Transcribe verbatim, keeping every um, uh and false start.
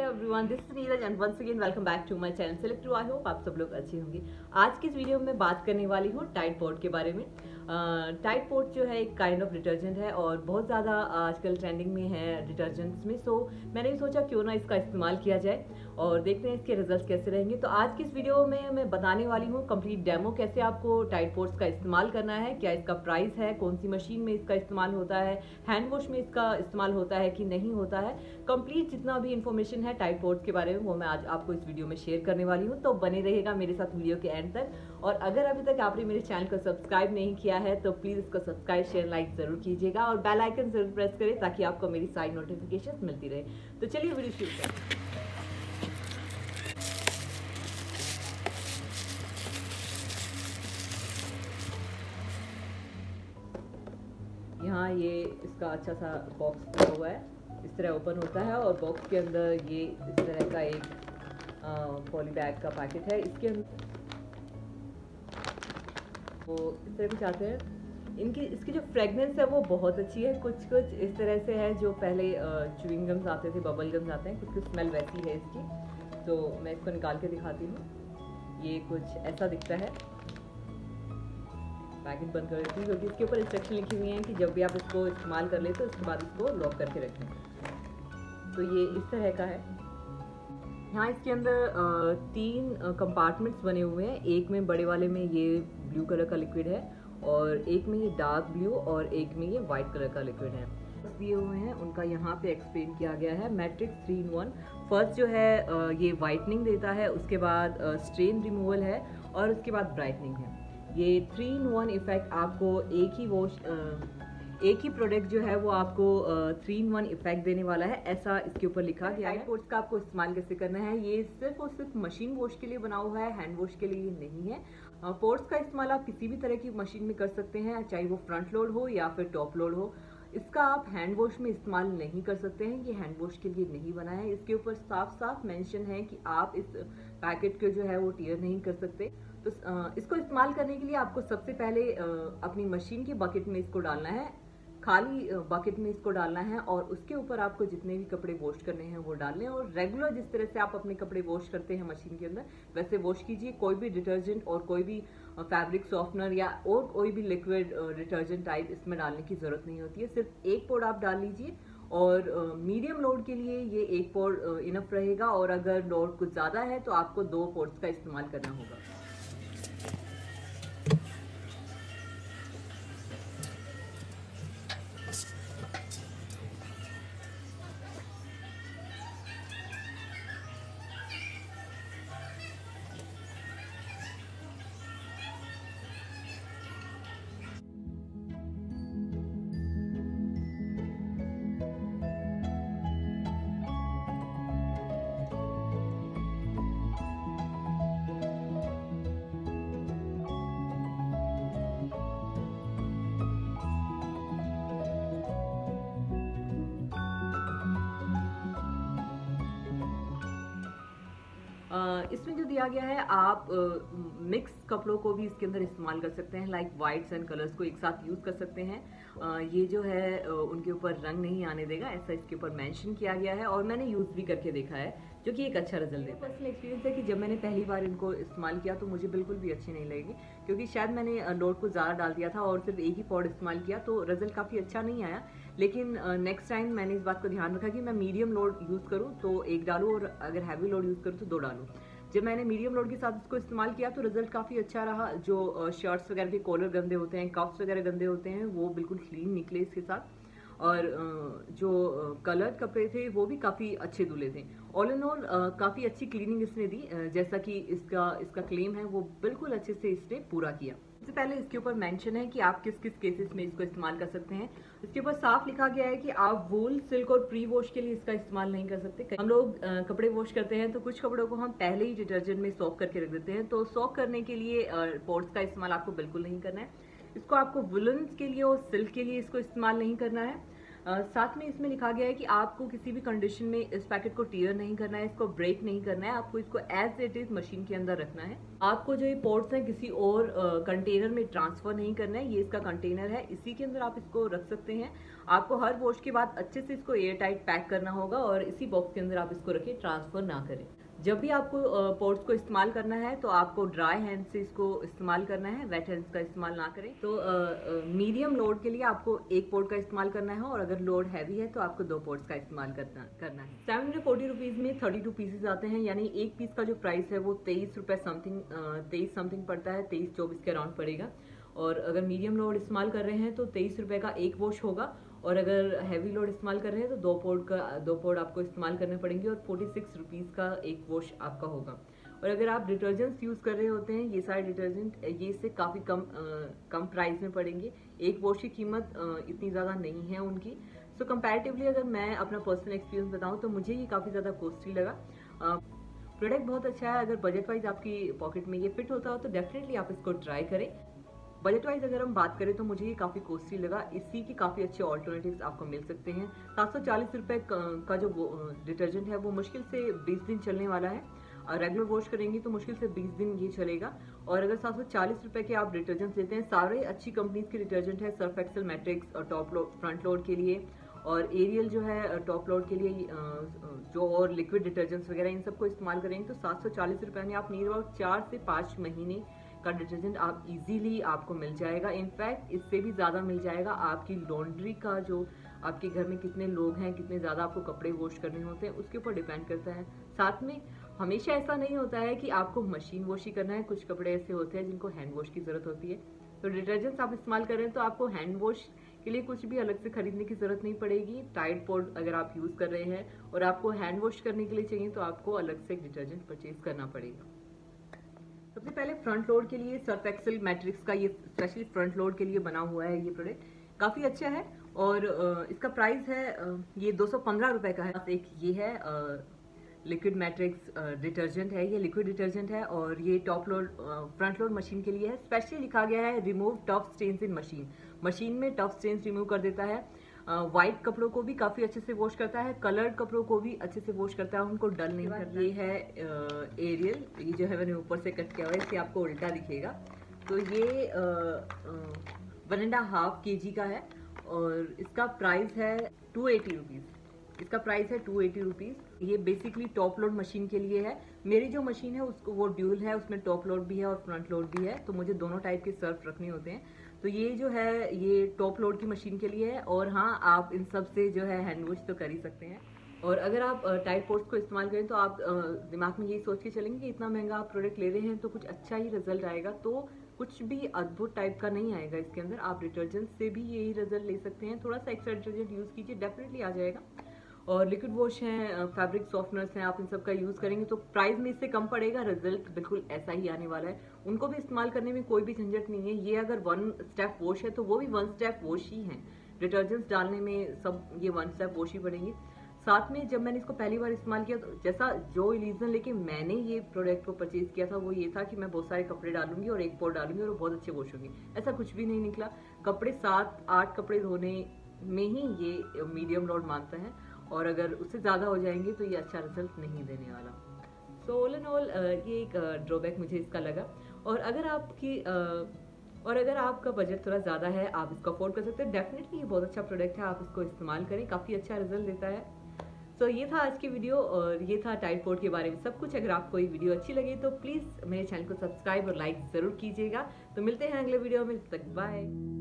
Everyone, this is Neeraj and once again welcome back to my channel select two. I hope आप सब लोग अच्छे होंगे। आज की इस वीडियो में बात करने वाली हूँ टाइड पॉड के बारे में। टाइड पॉड जो है एक काइंड ऑफ डिटर्जेंट है और बहुत ज़्यादा आजकल ट्रेंडिंग में है डिटर्जेंट्स में। सो मैंने भी सोचा क्यों ना इसका इस्तेमाल किया जाए और देखते हैं इसके रिजल्ट कैसे रहेंगे। तो आज की इस वीडियो में मैं बताने वाली हूँ कंप्लीट डेमो कैसे आपको टाइड पॉड्स का इस्तेमाल करना है, क्या इसका प्राइस है, कौन सी मशीन में इसका इस्तेमाल होता है, हैंड वॉश में इसका इस्तेमाल होता है कि नहीं होता है। कंप्लीट जितना भी इन्फॉर्मेशन है टाइड पॉड्स के बारे में वो मैं आज आपको इस वीडियो में शेयर करने वाली हूँ। तो बने रहेगा मेरे साथ वीडियो के एंड तक। और अगर अभी तक आपने मेरे चैनल को सब्सक्राइब नहीं किया है तो प्लीज इसको सब्सक्राइब शेयर लाइक जरूर कीजिएगा और बेल आइकन जरूर प्रेस करें ताकि आपको मेरी सारी नोटिफिकेशन मिलती रहे। तो चलिए वीडियो शुरू करें। यहाँ ये इसका अच्छा सा बॉक्स बना हुआ है, इस तरह ओपन होता है और बॉक्स के अंदर ये इस तरह का एक पॉली बैग का पैकेट है। इसके अंदर वो इस तरह कुछ आते हैं। इनकी इसकी जो फ्रेगनेंस है वो बहुत अच्छी है। कुछ कुछ इस तरह से है जो पहले च्युइंग गम्स आते थे, बबल गम्स आते हैं, कुछ कुछ स्मेल वैसी है इसकी। तो मैं इसको निकाल के दिखाती हूँ। ये कुछ ऐसा दिखता है। पैकेट बंद कर देती हूँ क्योंकि इसके ऊपर इंस्ट्रक्शन लिखी हुई है कि जब भी आप इसको इस्तेमाल कर ले तो इसके बाद इसको लॉक करके रखें। तो ये इस तरह का है। यहाँ इसके अंदर तीन कंपार्टमेंट्स बने हुए हैं। एक में बड़े वाले में ये ब्लू कलर का लिक्विड है और एक में ये डार्क ब्लू और एक में ये वाइट कलर का लिक्विड है दिए हुए हैं। उनका यहाँ पे एक्सप्लेन किया गया है। Matrix three in one. First जो है ये वाइटनिंग देता है, उसके बाद स्ट्रेन रिमूवल है और उसके बाद ब्राइटनिंग है। ये थ्री इन वन इफेक्ट आपको एक ही वॉश एक ही प्रोडक्ट जो है वो आपको थ्री इन वन इफेक्ट देने वाला है, ऐसा इसके ऊपर लिखा गया है। टाइड पॉड्स का आपको इस्तेमाल कैसे करना है, ये सिर्फ और सिर्फ मशीन वॉश के लिए बना हुआ है, हैंड वॉश के लिए नहीं है। पॉड्स का इस्तेमाल आप किसी भी तरह की मशीन में कर सकते हैं, चाहे वो फ्रंट लोड हो या फिर टॉप लोड हो। इसका आप हैंड वॉश में इस्तेमाल नहीं कर सकते हैं, ये हैंड वॉश के लिए नहीं बना है। इसके ऊपर साफ साफ मेंशन है कि आप इस पैकेट को जो है वो टीयर नहीं कर सकते। तो इसको इस्तेमाल करने के लिए आपको सबसे पहले अपनी मशीन की बकेट में इसको डालना है, खाली बकेट में इसको डालना है और उसके ऊपर आपको जितने भी कपड़े वॉश करने हैं वो डाल लें और रेगुलर जिस तरह से आप अपने कपड़े वॉश करते हैं मशीन के अंदर वैसे वॉश कीजिए। कोई भी डिटर्जेंट और कोई भी फैब्रिक सॉफ्टनर या और कोई भी लिक्विड डिटर्जेंट टाइप इसमें डालने की जरूरत नहीं होती है। सिर्फ एक पोड आप डाल लीजिए और मीडियम लोड के लिए ये एक पोड इनफ रहेगा और अगर लोड कुछ ज़्यादा है तो आपको दो पोड्स का इस्तेमाल करना होगा। इसमें जो दिया गया है आप मिक्स कपड़ों को भी इसके अंदर इस्तेमाल कर सकते हैं, लाइक वाइट्स एंड कलर्स को एक साथ यूज कर सकते हैं। आ, ये जो है आ, उनके ऊपर रंग नहीं आने देगा, ऐसा इसके ऊपर मेंशन किया गया है और मैंने यूज भी करके देखा है जो कि एक अच्छा रिजल्ट देता है। पर्सनल एक्सपीरियंस है कि जब मैंने पहली बार इनको इस्तेमाल किया तो मुझे बिल्कुल भी अच्छे नहीं लगे क्योंकि शायद मैंने लोड को ज़्यादा डाल दिया था और सिर्फ एक ही पॉड इस्तेमाल किया तो रिजल्ट काफ़ी अच्छा नहीं आया। लेकिन नेक्स्ट टाइम मैंने इस बात को ध्यान रखा कि मैं मीडियम लोड यूज़ करूँ तो एक डालूँ और अगर हैवी लोड यूज़ करूँ तो दो डालूँ। जब मैंने मीडियम लोड के साथ इसको इस्तेमाल किया तो रिजल्ट काफ़ी अच्छा रहा। जो शर्ट्स वगैरह के कॉलर गंदे होते हैं, कफ्स वगैरह गंदे होते हैं, वो बिल्कुल क्लीन निकले इसके साथ और जो कलर्ड कपड़े थे वो भी काफ़ी अच्छे धुले थे। ऑल इन ऑल काफ़ी अच्छी क्लीनिंग इसने दी, जैसा कि इसका इसका क्लेम है वो बिल्कुल अच्छे से इसने पूरा किया। सबसे पहले इसके ऊपर मेंशन है कि आप किस किस केसेस में इसको इस्तेमाल कर सकते हैं। इसके ऊपर साफ लिखा गया है कि आप वूल, सिल्क और प्री वॉश के लिए इसका इस्तेमाल नहीं कर सकते। हम लोग कपड़े वॉश करते हैं तो कुछ कपड़ों को हम पहले ही डिटर्जेंट में सॉक करके रख देते हैं, तो सॉक करने के लिए पॉड्स का इस्तेमाल आपको बिल्कुल नहीं करना है। इसको आपको वुलन्स के लिए और सिल्क के लिए इसको इस्तेमाल नहीं करना है। Uh, साथ में इसमें लिखा गया है कि आपको किसी भी कंडीशन में इस पैकेट को टीयर नहीं करना है, इसको ब्रेक नहीं करना है, आपको इसको एज इट इज मशीन के अंदर रखना है। आपको जो ये पोर्ट्स हैं किसी और कंटेनर uh, में ट्रांसफर नहीं करना है। ये इसका कंटेनर है, इसी के अंदर आप इसको रख सकते हैं। आपको हर वॉश के बाद अच्छे से इसको एयर टाइट पैक करना होगा और इसी बॉक्स के अंदर आप इसको रखें, ट्रांसफर ना करें। जब भी आपको पोर्ट्स को इस्तेमाल करना है तो आपको ड्राई हैंड से इसको इस्तेमाल करना है, वेट हैंड्स का इस्तेमाल ना करें। तो मीडियम लोड के लिए आपको एक पोर्ट का इस्तेमाल करना है और अगर लोड हैवी है तो आपको दो पोर्ट्स का इस्तेमाल करना करना है। सेवन हंड्रेड फोर्टी रुपीज़ में थर्टी टू पीसेज आते हैं, यानी एक पीस का जो प्राइस है वो तेईस रुपये समथिंग तेईस समथिंग पड़ता है, तेईस चौबीस के अराउंड पड़ेगा। और अगर मीडियम लोड इस्तेमाल कर रहे हैं तो तेईस रुपये का एक वॉश होगा, और अगर हैवी लोड इस्तेमाल कर रहे हैं तो दो पोर्ट का दो पोर्ट आपको इस्तेमाल करने पड़ेंगे और फोर्टी सिक्स रुपीज़ का एक वॉश आपका होगा। और अगर आप डिटर्जेंट्स यूज़ कर रहे होते हैं, ये सारे डिटर्जेंट ये इससे काफ़ी कम आ, कम प्राइस में पड़ेंगे। एक वॉश की कीमत आ, इतनी ज़्यादा नहीं है उनकी। सो so, कंपैरेटिवली अगर मैं अपना पर्सनल एक्सपीरियंस बताऊँ तो मुझे ये काफ़ी ज़्यादा कॉस्टली लगा। प्रोडक्ट बहुत अच्छा है, अगर बजट वाइज आपकी पॉकेट में ये फिट होता हो तो डेफिनेटली आप इसको ट्राई करें। बजट वाइज अगर हम बात करें तो मुझे ये काफ़ी कॉस्टली लगा, इसी के काफ़ी अच्छे ऑल्टरनेटिव्स आपको मिल सकते हैं। सात सौ चालीस रुपये का जो डिटर्जेंट है वो मुश्किल से बीस दिन चलने वाला है, और रेगुलर वॉश करेंगे तो मुश्किल से बीस दिन ये चलेगा। और अगर सात सौ चालीस रुपये के आप डिटर्जेंट लेते हैं, सारे अच्छी कंपनीज के डिटर्जेंट है, सर्फ एक्सेल, मैट्रिक्स और टॉप लोड फ्रंट लोड के लिए, और एरियल जो है टॉप लोड के लिए, जो और लिक्विड डिटर्जेंट्स वगैरह इन सबको इस्तेमाल करेंगे तो सात सौ चालीस रुपये में आप नियर अबाउट चार से पाँच महीने का डिटर्जेंट आप इजीली आपको मिल जाएगा। इनफैक्ट इससे भी ज़्यादा मिल जाएगा। आपकी लॉन्ड्री का जो आपके घर में कितने लोग हैं, कितने ज़्यादा आपको कपड़े वॉश करने होते हैं, उसके ऊपर डिपेंड करता है। साथ में हमेशा ऐसा नहीं होता है कि आपको मशीन वॉश ही करना है, कुछ कपड़े ऐसे होते हैं जिनको हैंड वॉश की ज़रूरत होती है। तो डिटर्जेंट्स आप इस्तेमाल कर रहे हैं तो आपको हैंड वॉश के लिए कुछ भी अलग से खरीदने की ज़रूरत नहीं पड़ेगी। टाइड पोर्ट अगर आप यूज़ कर रहे हैं और आपको हैंड वॉश करने के लिए चाहिए तो आपको अलग से एक डिटर्जेंट परचेज करना पड़ेगा। सबसे पहले फ्रंट लोड के लिए सर्फ एक्सेल मैट्रिक्स का ये स्पेशली फ्रंट लोड के लिए बना हुआ है ये प्रोडक्ट, काफ़ी अच्छा है। और इसका प्राइस है ये दो सौ पंद्रह रुपये का है। एक ये है लिक्विड मैट्रिक्स डिटर्जेंट है, ये लिक्विड डिटर्जेंट है और ये top load front load machine के लिए है। स्पेशली लिखा गया है remove tough stains in machine, machine में टफ स्टेन्स रिमूव कर देता है। वाइट कपड़ों को भी काफ़ी अच्छे से वॉश करता है, कलर्ड कपड़ों को भी अच्छे से वॉश करता है, उनको डल नहीं करता। ये है एरियल, ये जो है मैंने ऊपर से कट किया हुआ है, इससे आपको उल्टा दिखेगा। तो ये वन एंड हाफ के जी का है और इसका प्राइस है टू एटी रुपीज़। इसका प्राइस है टू एटी रुपीज़। ये बेसिकली टॉप लोड मशीन के लिए है। मेरी जो मशीन है उसको वो ड्यूल है, उसमें टॉप लोड भी है और फ्रंट लोड भी है, तो मुझे दोनों टाइप के सर्फ रखने होते हैं। तो ये जो है ये टॉप लोड की मशीन के लिए है। और हाँ, आप इन सब से जो है हैंड वॉश तो कर ही सकते हैं। और अगर आप टाइट पोर्ट्स को इस्तेमाल करें तो आप दिमाग में यही सोच के चलेंगे कि इतना महंगा आप प्रोडक्ट ले रहे हैं तो कुछ अच्छा ही रिजल्ट आएगा, तो कुछ भी अद्भुत टाइप का नहीं आएगा इसके अंदर। आप डिटर्जेंट से भी यही रिजल्ट ले सकते हैं, थोड़ा सा एक्स्ट्रा डिटर्जेंट यूज़ कीजिए, डेफिनेटली आ जाएगा। और लिक्विड वॉश हैं, फैब्रिक सॉफ्टनर्स हैं, आप इन सब का यूज़ करेंगे तो प्राइस में इससे कम पड़ेगा, रिजल्ट बिल्कुल ऐसा ही आने वाला है। उनको भी इस्तेमाल करने में कोई भी झंझट नहीं है। ये अगर वन स्टेप वॉश है तो वो भी वन स्टेप वॉश ही है, डिटर्जेंट्स डालने में सब ये वन स्टेप वॉश ही पड़ेंगे। साथ में जब मैंने इसको पहली बार इस्तेमाल किया तो जैसा जो इल्यूजन लेके मैंने ये प्रोडक्ट को परचेज किया था वो ये था कि मैं बहुत सारे कपड़े डालूंगी और एक पोर्ट डालूंगी और वो बहुत अच्छे वॉश होंगे। ऐसा कुछ भी नहीं निकला। कपड़े सात आठ कपड़े धोने में ही ये मीडियम लोड मांगता है और अगर उससे ज़्यादा हो जाएंगे तो ये अच्छा रिजल्ट नहीं देने वाला। सो ऑल एंड ऑल ये एक ड्रॉबैक मुझे इसका लगा। और अगर आपकी uh, और अगर आपका बजट थोड़ा ज़्यादा है, आप इसको अफोर्ड कर सकते हैं, डेफिनेटली ये बहुत अच्छा प्रोडक्ट है, आप इसको इस्तेमाल करें, काफ़ी अच्छा रिजल्ट देता है। सो so, ये था आज की वीडियो और ये था टाइड पोर्ट के बारे में सब कुछ। अगर आपको ये वीडियो अच्छी लगी तो प्लीज़ मेरे चैनल को सब्सक्राइब और लाइक ज़रूर कीजिएगा। तो मिलते हैं अगले वीडियो में, तब तक बाय।